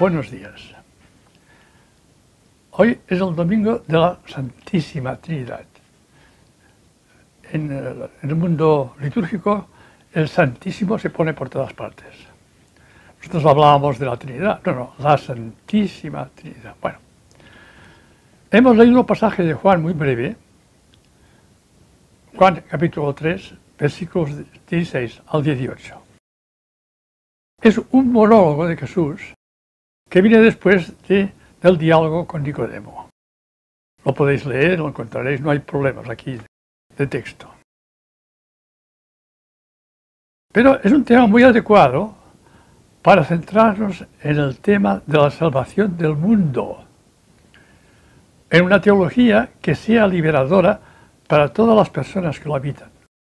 Buenos días. Hoy es el domingo de la Santísima Trinidad. En el mundo litúrgico, el Santísimo se pone por todas partes. Nosotros hablábamos de la Trinidad, no, la Santísima Trinidad. Bueno, hemos leído un pasaje de Juan muy breve, Juan capítulo 3, versículos 16 al 18. Es un monólogo de Jesús que viene después del diálogo con Nicodemo. Lo podéis leer, lo encontraréis, no hay problemas aquí de texto. Pero es un tema muy adecuado para centrarnos en el tema de la salvación del mundo, en una teología que sea liberadora para todas las personas que lo habitan.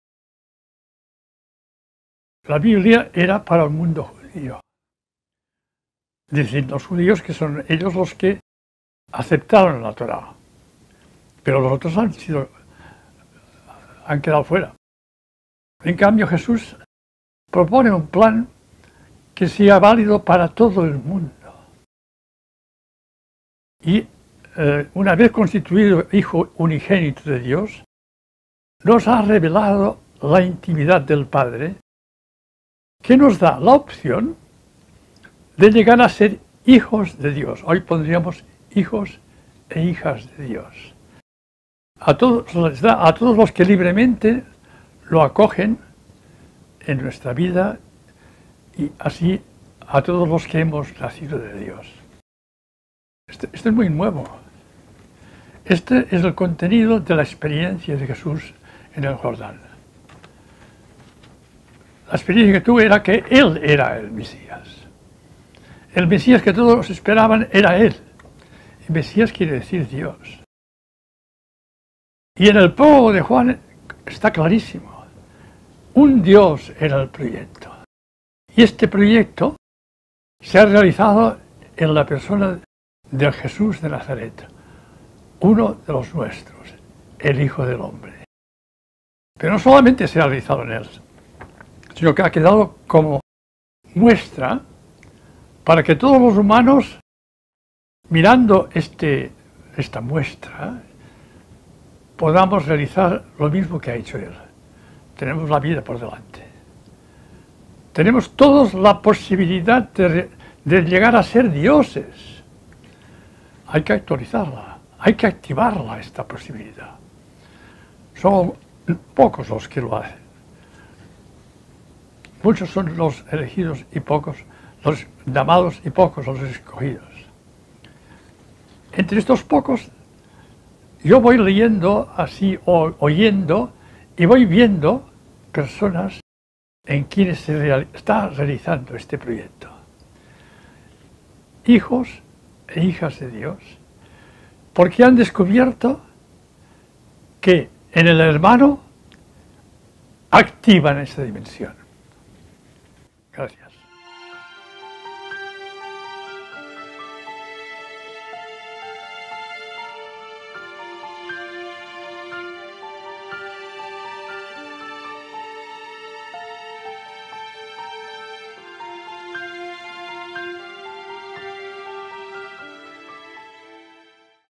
La Biblia era para el mundo judío. Dicen los judíos que son ellos los que aceptaron la Torá, pero los otros han quedado fuera. En cambio, Jesús propone un plan que sea válido para todo el mundo. Y una vez constituido Hijo unigénito de Dios, nos ha revelado la intimidad del Padre, que nos da la opción de llegar a ser hijos de Dios. Hoy pondríamos hijos e hijas de Dios. A todos les da, a todos los que libremente lo acogen en nuestra vida y así a todos los que hemos nacido de Dios. Esto es muy nuevo. Este es el contenido de la experiencia de Jesús en el Jordán. La experiencia que tuvo era que Él era el Mesías. El Mesías que todos esperaban era Él. El Mesías quiere decir Dios. Y en el prólogo de Juan está clarísimo. Un Dios era el proyecto. Y este proyecto se ha realizado en la persona de Jesús de Nazaret, uno de los nuestros, el Hijo del Hombre. Pero no solamente se ha realizado en Él, sino que ha quedado como muestra para que todos los humanos, mirando esta muestra, podamos realizar lo mismo que ha hecho Él. Tenemos la vida por delante. Tenemos todos la posibilidad de llegar a ser dioses. Hay que actualizarla, hay que activarla, esta posibilidad. Son pocos los que lo hacen. Muchos son los elegidos y pocos los llamados y pocos los escogidos. Entre estos pocos, yo voy leyendo así, o oyendo, y voy viendo personas en quienes se está realizando este proyecto. Hijos e hijas de Dios, porque han descubierto que en el hermano activan esta dimensión. Gracias.